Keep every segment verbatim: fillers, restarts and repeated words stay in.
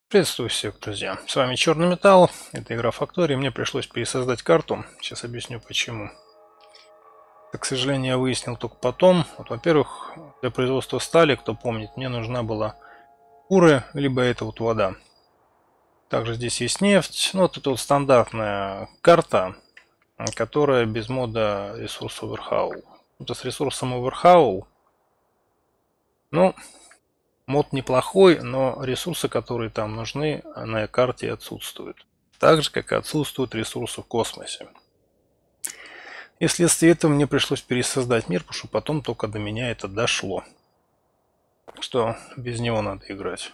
Приветствую всех, друзья. С вами Черный Металл. Это игра Фактория. Мне пришлось пересоздать карту. Сейчас объясню почему. Так, к сожалению, я выяснил только потом. Вот, во-первых, для производства стали, кто помнит, мне нужна была куры, либо это вот вода. Также здесь есть нефть. Ну, вот это вот стандартная карта, которая без мода ресурс Overhaul. Это с ресурсом Overhaul. Ну, мод неплохой, но ресурсы, которые там нужны, на карте отсутствуют. Так же, как и отсутствуют ресурсы в космосе. И вследствие этого мне пришлось пересоздать мир, потому что потом только до меня это дошло. Что без него надо играть.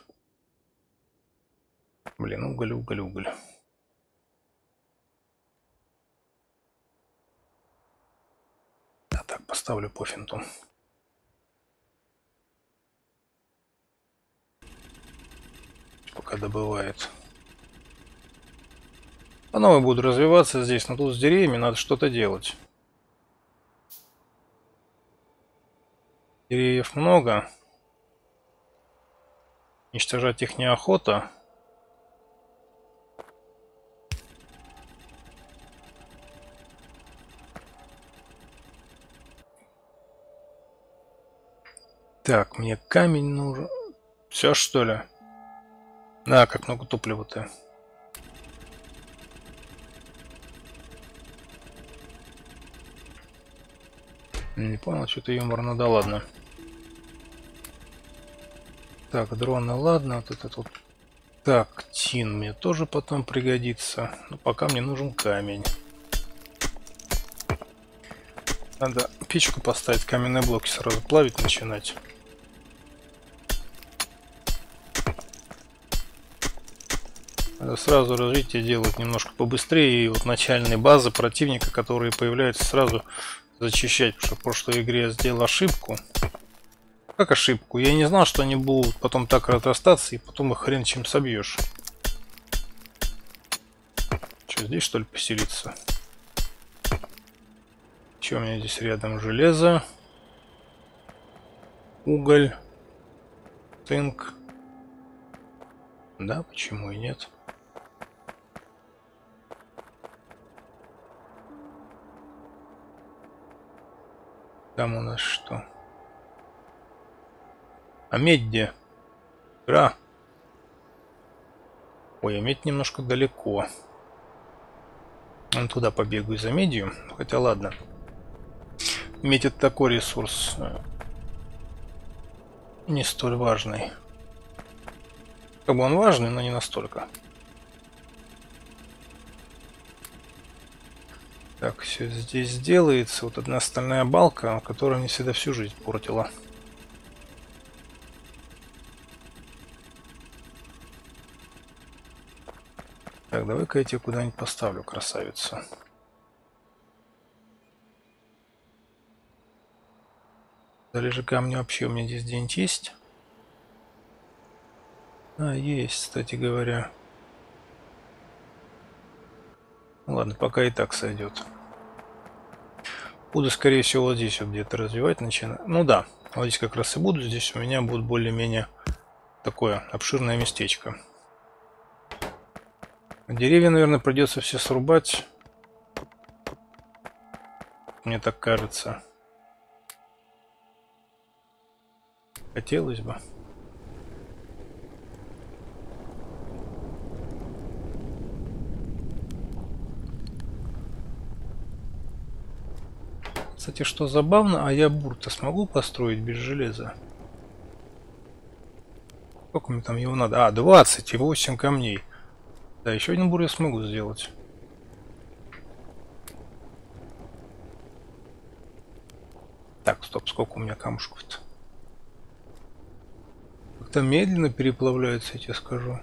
Блин, уголь, уголь, уголь. А так, поставлю по финту. Пока добывает. По новой буду развиваться здесь, но тут с деревьями надо что-то делать. Деревьев много. Уничтожать их неохота. Так, мне камень нужен. Все, что ли? Да, как много топлива-то. Не понял, что-то юморно, да ладно. Так, дроны, ладно, вот этот вот. Так, тин мне тоже потом пригодится. Но пока мне нужен камень. Надо печку поставить, каменные блоки сразу плавить начинать. Надо сразу развитие делать немножко побыстрее. И вот начальные базы противника, которые появляются, сразу зачищать. Потому что в прошлой игре я сделал ошибку. Как ошибку? Я не знал, что они будут потом так разрастаться, и потом их хрен чем собьешь. Что, здесь что ли поселиться? Что у меня здесь рядом? Железо, уголь, цинк. Да, почему и нет? Там у нас что? А медь где? Игра. Ой, а медь немножко далеко. Он туда побегаю за медью. Хотя ладно. Медь это такой ресурс. Не столь важный. Как бы он важный, но не настолько. Так, все здесь сделается. Вот одна стальная балка, которая мне всегда всю жизнь портила. Так, давай-ка я тебе куда-нибудь поставлю, красавица. Залежи камня вообще у меня здесь где-нибудь есть? А, есть, кстати говоря. Ладно, пока и так сойдет. Буду, скорее всего, вот здесь вот где-то развивать начинать. Ну да, вот здесь как раз и буду. Здесь у меня будет более-менее такое обширное местечко. Деревья, наверное, придется все срубать. Мне так кажется. Хотелось бы. Кстати, что забавно, а я бур-то смогу построить без железа? Сколько мне там его надо? А, двадцать восемь камней. Да, еще один бур я смогу сделать. Так, стоп, сколько у меня камушков-то? Как-то медленно переплавляются, я тебе скажу.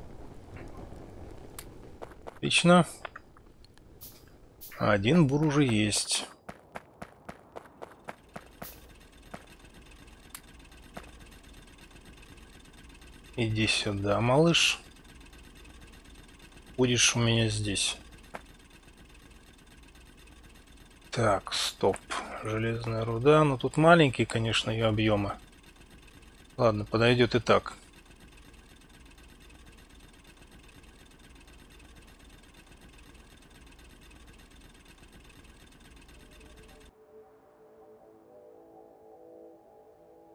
Отлично. Один бур уже есть. Иди сюда, малыш. Будешь у меня здесь. Так, стоп. Железная руда. Ну тут маленькие, конечно, ее объемы. Ладно, подойдет и так.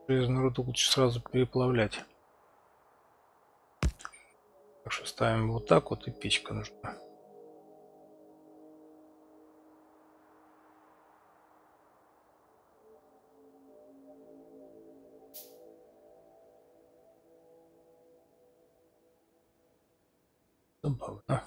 Железную руду лучше сразу переплавлять. Так что ставим вот так вот, и печка нужна. Забавно.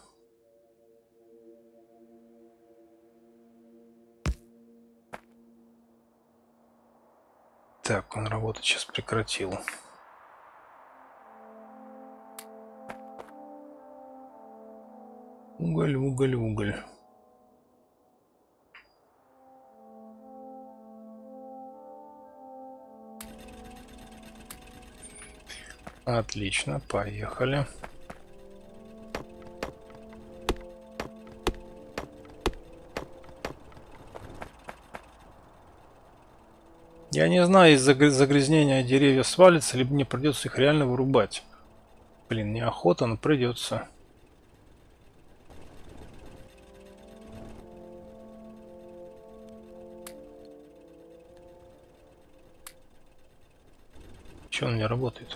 Так, он работать сейчас прекратил. Уголь, уголь, уголь. Отлично, поехали. Я не знаю, из-за загрязнения деревья свалится, либо мне придется их реально вырубать. Блин, неохота, но придется. Че он не работает?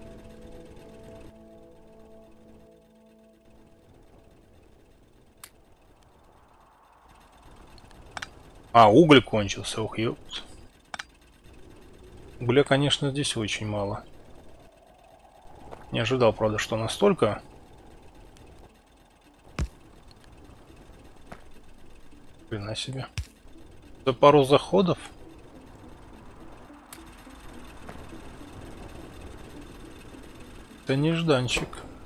А, уголь кончился, ух, ёпт. Угля, конечно, здесь очень мало. Не ожидал, правда, что настолько. Хрена себе. За пару заходов. Это нежданчик.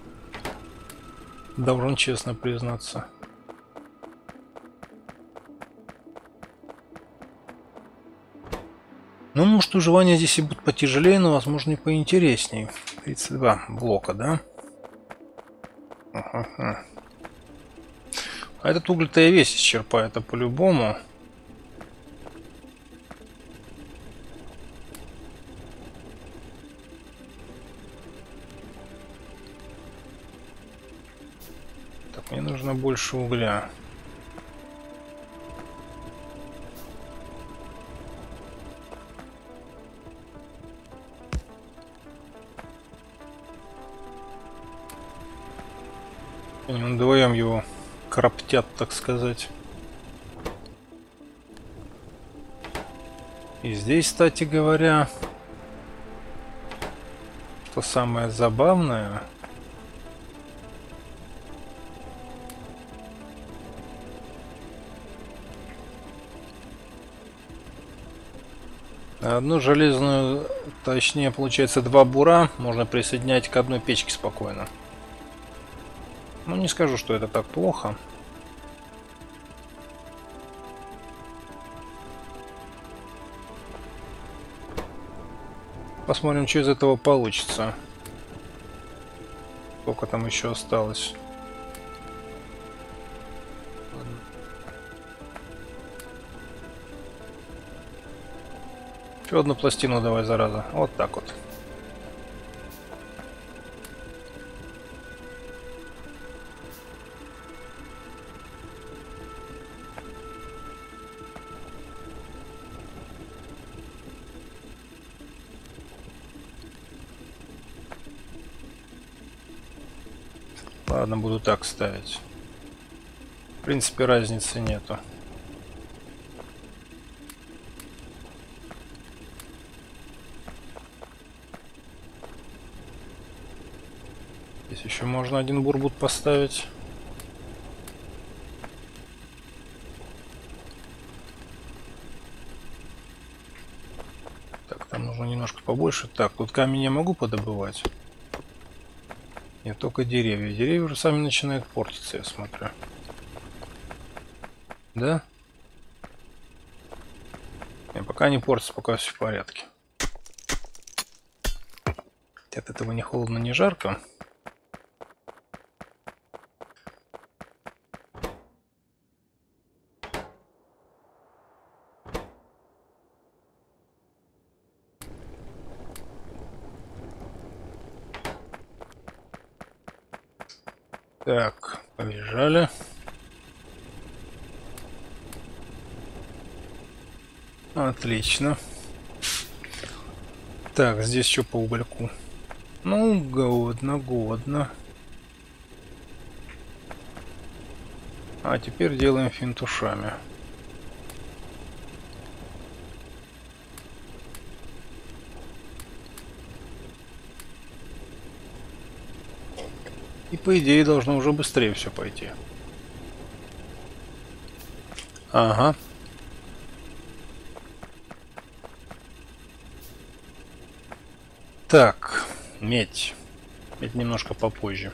Должен честно признаться. Ну, может, выживание здесь и будет потяжелее, но, возможно, и поинтереснее. тридцать два блока, да? Ага. А этот уголь-то я весь исчерпаю, это по-любому. Так, мне нужно больше угля. Вдвоем его кроптят, так сказать. И здесь, кстати говоря, что самое забавное, одну железную, точнее, получается, два бура можно присоединять к одной печке спокойно. Ну, не скажу, что это так плохо. Посмотрим, что из этого получится. Сколько там еще осталось. Еще одну пластину давай, зараза. Вот так вот. Ладно, буду так ставить. В принципе, разницы нету. Здесь еще можно один бурбут поставить. Так, там нужно немножко побольше. Так, тут камень я могу подобывать. Нет, только деревья. Деревья уже сами начинают портиться, я смотрю. Да? Нет, пока не портится, пока все в порядке. От этого не холодно, не жарко. Так, побежали. Отлично. Так, здесь что по угольку? Ну, годно, годно. А теперь делаем финт ушами. И по идее должно уже быстрее все пойти. Ага. Так, медь. Медь немножко попозже.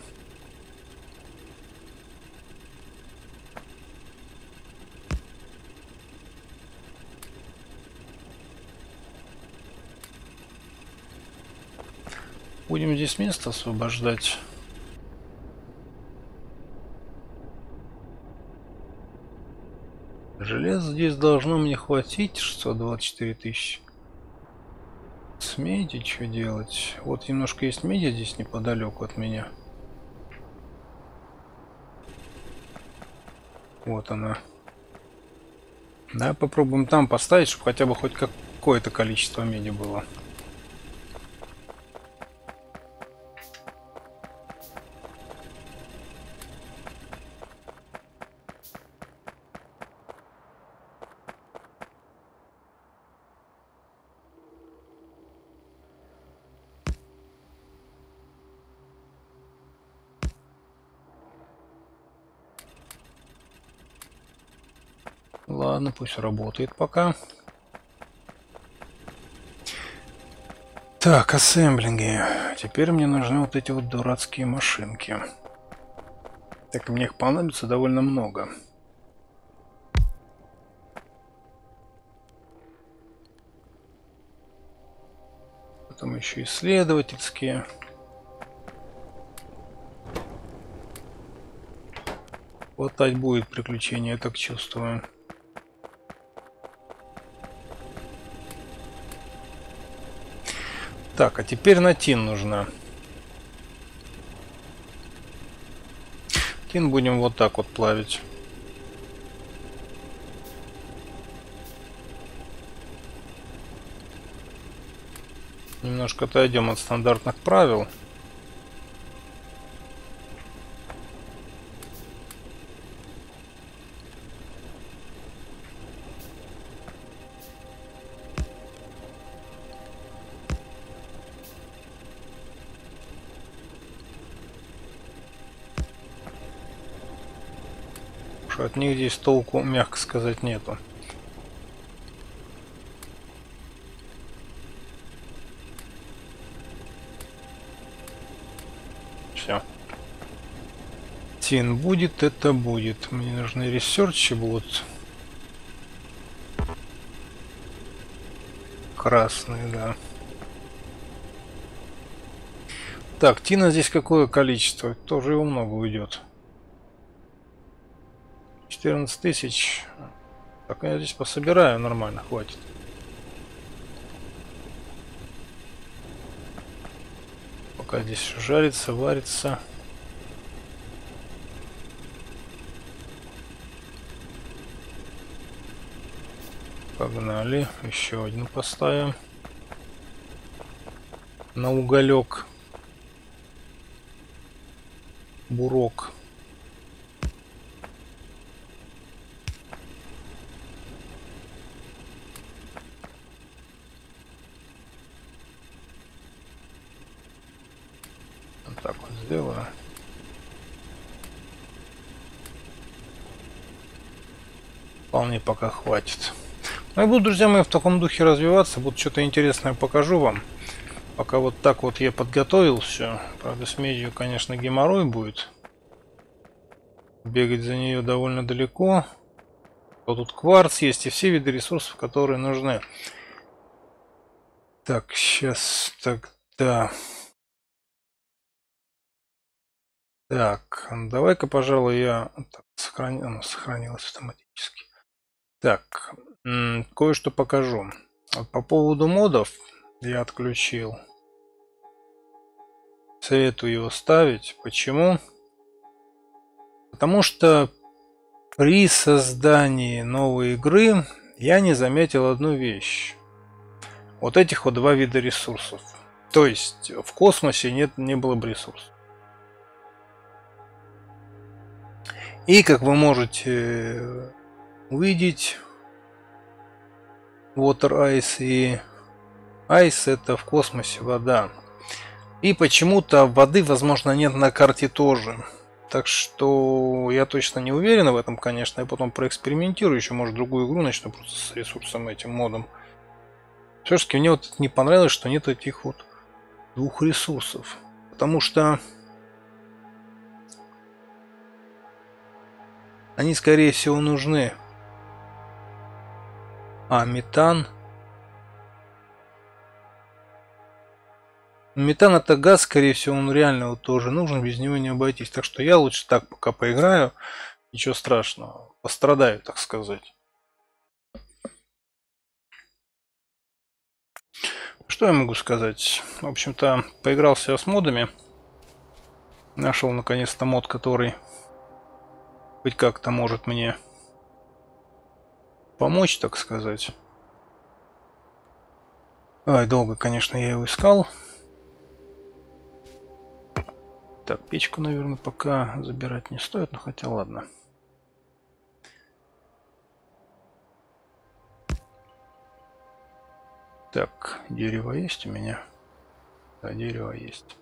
Будем здесь место освобождать. Железа здесь должно мне хватить. шестьсот двадцать четыре тысячи. С меди что делать? Вот немножко есть меди здесь неподалеку от меня. Вот она. Да, попробуем там поставить, чтобы хотя бы хоть какое-то количество меди было. Ладно, пусть работает пока. Так, ассемблинги. Теперь мне нужны вот эти вот дурацкие машинки. Так, мне их понадобится довольно много. Потом еще исследовательские. Хватать будет приключения, я так чувствую. Так, а теперь на тин нужна. Тин будем вот так вот плавить. Немножко отойдем от стандартных правил. От них здесь толку, мягко сказать, нету. Все. Тин будет, это будет. Мне нужны ресерчи будут. Красные, да. Так, тина здесь какое количество? Тоже его много уйдет. четырнадцать тысяч. Так, я здесь пособираю, нормально, хватит. Пока здесь жарится, варится. Погнали. Еще одну поставим. На уголек. Бурок. Вот так вот сделаю. Вполне пока хватит. Ну и буду, друзья мои, в таком духе развиваться. Буду что-то интересное покажу вам. Пока вот так вот я подготовил все. Правда, с медью, конечно, геморрой будет. Бегать за нее довольно далеко. Вот тут кварц есть и все виды ресурсов, которые нужны. Так, сейчас тогда... Так, давай-ка, пожалуй, я... Так, сохрани... Оно сохранилось автоматически. Так, кое-что покажу. Вот по поводу модов я отключил. Советую его ставить. Почему? Потому что при создании новой игры я не заметил одну вещь. вот этих вот два вида ресурсов. То есть в космосе нет, не было бы ресурсов. И как вы можете увидеть, Water Ice и Ice — это в космосе вода. И почему-то воды, возможно, нет на карте тоже. Так что я точно не уверен в этом, конечно. Я потом проэкспериментирую, еще может другую игру начну просто с ресурсом этим модом. Все-таки мне вот не понравилось, что нет этих вот двух ресурсов. Потому что они, скорее всего, нужны. А, метан. Метан — это газ, скорее всего, он реально вот тоже нужен, без него не обойтись. Так что я лучше так пока поиграю. Ничего страшного. Пострадаю, так сказать. Что я могу сказать? В общем-то, поигрался с модами. Нашел наконец-то мод, который хоть как-то может мне помочь, так сказать. Ай, долго, конечно, я его искал. Так, печку, наверное, пока забирать не стоит, но хотя ладно. Так, дерево есть у меня? Да, дерево есть.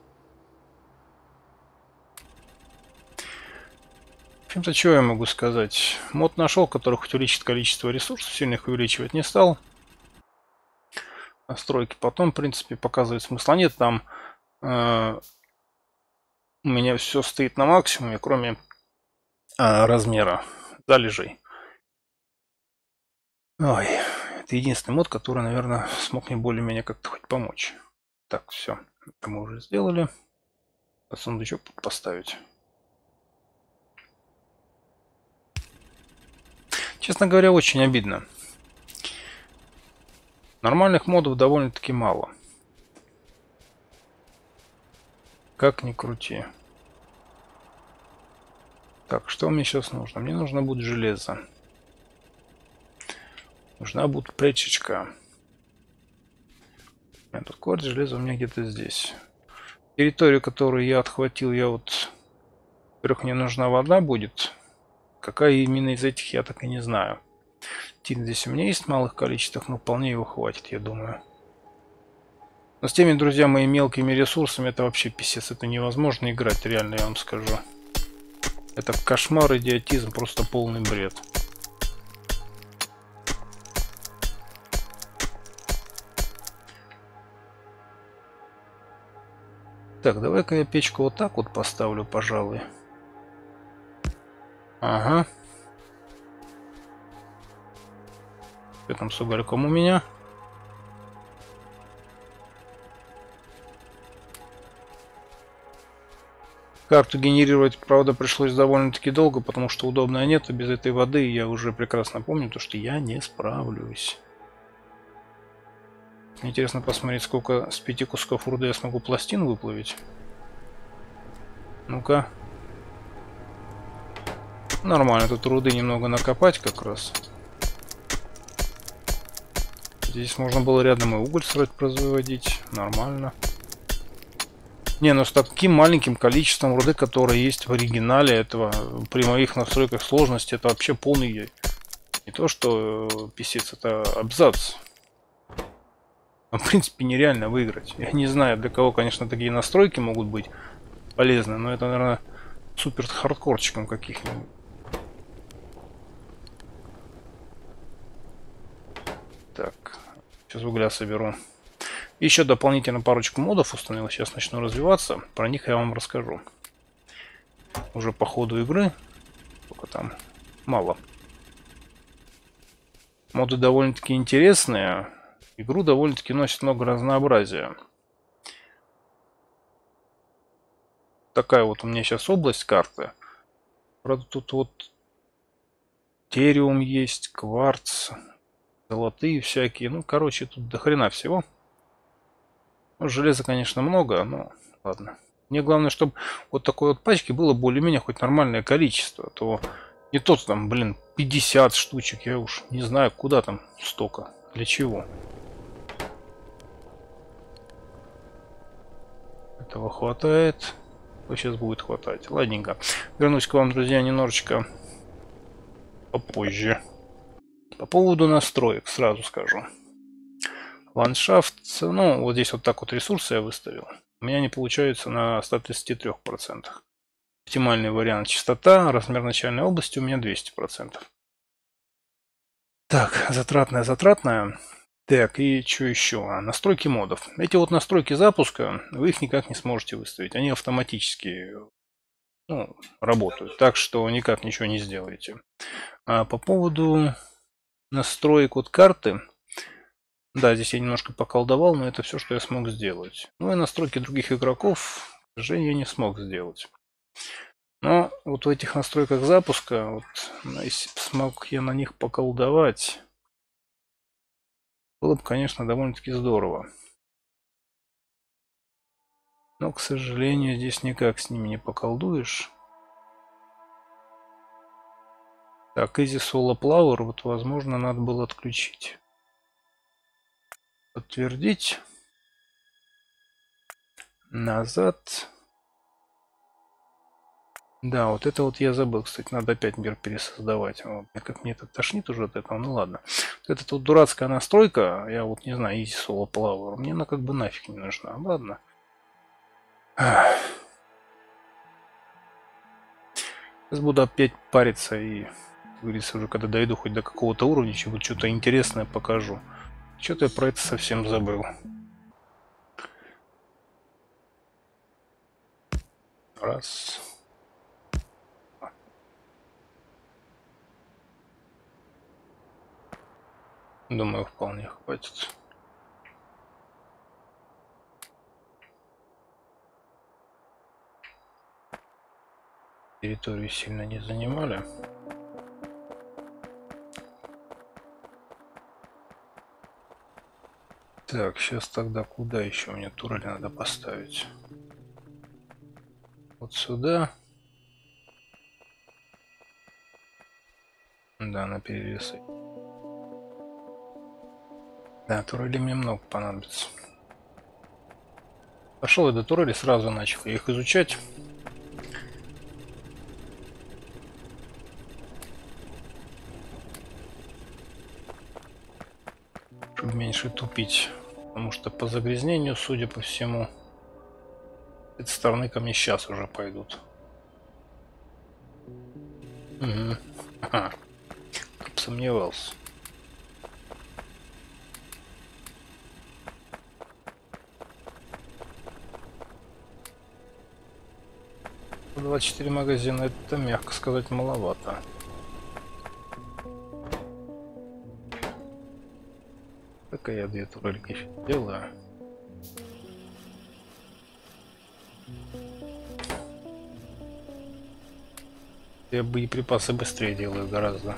В общем-то, что я могу сказать? Мод нашел, который хоть увеличит количество ресурсов, сильно их увеличивать не стал. Настройки потом, в принципе, показывает смысла нет. Там э, у меня все стоит на максимуме, кроме э, размера залежей. Ой, это единственный мод, который, наверное, смог мне более-менее как-то хоть помочь. Так, все, это мы уже сделали. А сундучок поставить. Честно говоря, очень обидно. Нормальных модов довольно-таки мало. Как ни крути. Так, что мне сейчас нужно? Мне нужно будет железо. Нужна будет плечечка. Тут кварц, железо у меня где-то здесь. Территорию, которую я отхватил, я вот... Во-первых, мне нужна вода будет. Какая именно из этих, я так и не знаю. Тин здесь у меня есть в малых количествах, но вполне его хватит, я думаю. Но с теми, друзья, моими мелкими ресурсами это вообще писец. Это невозможно играть, реально, я вам скажу. Это кошмар, идиотизм, просто полный бред. Так, давай-ка я печку вот так вот поставлю, пожалуй. Ага. Что там с угольком у меня? Карту генерировать, правда, пришлось довольно-таки долго, потому что удобная нет, и без этой воды я уже прекрасно помню, то, что я не справлюсь. Интересно посмотреть, сколько с пяти кусков руды я смогу пластин выплавить. Ну-ка. Нормально, тут руды немного накопать как раз. Здесь можно было рядом и уголь сразу производить. Нормально. Не, ну с таким маленьким количеством руды, которое есть в оригинале этого, при моих настройках сложности, это вообще полный... Не то что писец, это абзац. В принципе, нереально выиграть. Я не знаю, для кого, конечно, такие настройки могут быть полезны, но это, наверное, супер хардкорчиком каких-нибудь. Так, сейчас угля соберу. Еще дополнительно парочку модов установил. Сейчас начну развиваться. Про них я вам расскажу. Уже по ходу игры. Сколько там? Мало. Моды довольно-таки интересные. Игру довольно-таки носит много разнообразия. Такая вот у меня сейчас область карты. Правда, тут вот терриум есть, кварц, золотые всякие. Ну, короче, тут до хрена всего. Ну, железа, конечно, много, но ладно. Мне главное, чтобы вот такой вот пачки было более-менее хоть нормальное количество. А то не тот там, блин, пятьдесят штучек. Я уж не знаю, куда там столько. Для чего. Этого хватает. Сейчас будет хватать. Ладненько. Вернусь к вам, друзья, немножечко попозже. По поводу настроек сразу скажу. Ландшафт, ну, вот здесь вот так вот ресурсы я выставил. У меня они получаются на ста тридцати трёх процентах. Оптимальный вариант частота, размер начальной области у меня двести процентов. Так, затратная, затратная. Так, и что еще? А, настройки модов. Эти вот настройки запуска, вы их никак не сможете выставить. Они автоматически, ну, работают. Так что никак ничего не сделаете. А по поводу настроек от карты. Да, здесь я немножко поколдовал, но это все, что я смог сделать. Ну и настройки других игроков, к сожалению, я не смог сделать. Но вот в этих настройках запуска, вот, если бы смог я на них поколдовать, было бы, конечно, довольно-таки здорово. Но, к сожалению, здесь никак с ними не поколдуешь. Так, Easy Solo Plower, вот, возможно, надо было отключить. Подтвердить. Назад. Да, вот это вот я забыл, кстати, надо опять мир пересоздавать. Вот, как мне это тошнит уже от этого, ну ладно. Вот эта вот дурацкая настройка, я вот не знаю, Easy Solo Plower, мне она как бы нафиг не нужна, ладно. Ах. Сейчас буду опять париться и, как говорится, уже когда дойду хоть до какого-то уровня, чего что-то интересное покажу. Что-то я про это совсем забыл. Раз. Думаю, вполне хватит. Территорию сильно не занимали. Так, сейчас тогда куда еще мне турели надо поставить? Вот сюда. Да, на перерез. Да, турели мне много понадобится. Пошел я до турели, сразу начал их изучать. Чтобы меньше тупить. Потому что по загрязнению, судя по всему, с этой стороны ко мне сейчас уже пойдут. Угу. Ага. Сомневался. двадцать четыре магазина, это, мягко сказать, маловато. Так я две турельки делаю. Я боеприпасы быстрее делаю гораздо.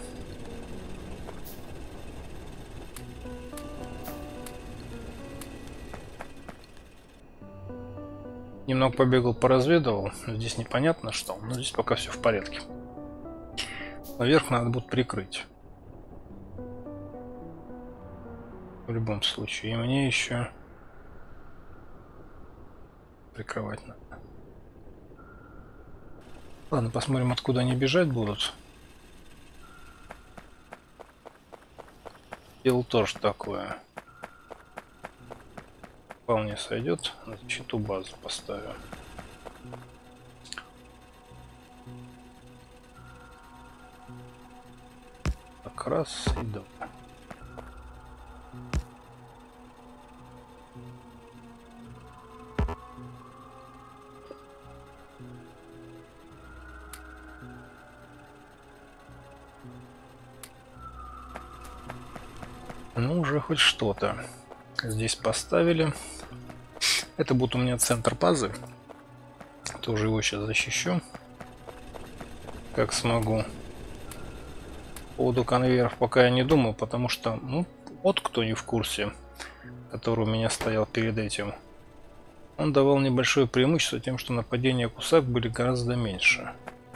Немного побегал, поразведывал. Здесь непонятно что, но здесь пока все в порядке. Наверх надо будет прикрыть. В любом случае. И мне еще прикрывать надо. Ладно, посмотрим, откуда они бежать будут. Дело тоже такое. Вполне сойдет. На защиту базы поставим. Так, раз и два. Ну, уже хоть что-то здесь поставили. Это будет у меня центр базы. Тоже его сейчас защищу, как смогу. По поводу конвейеров пока я не думаю, потому что, ну, вот кто не в курсе, который у меня стоял перед этим, он давал небольшое преимущество тем, что нападения кусак были гораздо меньше.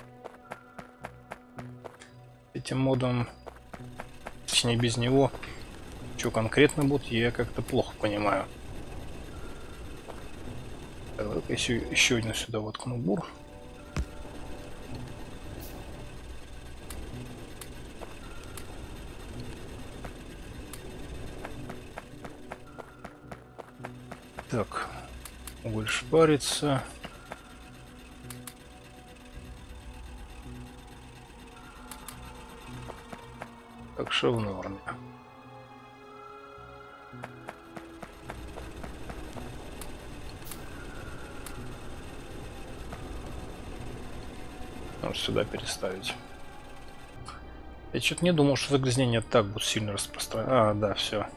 Этим модом, точнее без него, что конкретно будет, я как-то плохо понимаю. Так, еще, еще один сюда воткну бур. Так, уголь шпарится. Так, что в норме. Может сюда переставить. Я что-то не думал, что загрязнение так будет сильно распространяться. А, да, все.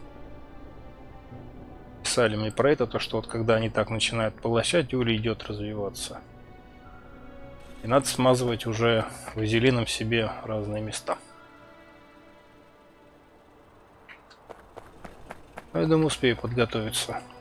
Писали мне про это, то что вот когда они так начинают поглощать, улей идет развиваться. И надо смазывать уже вазелином себе разные места. Я думаю, успею подготовиться.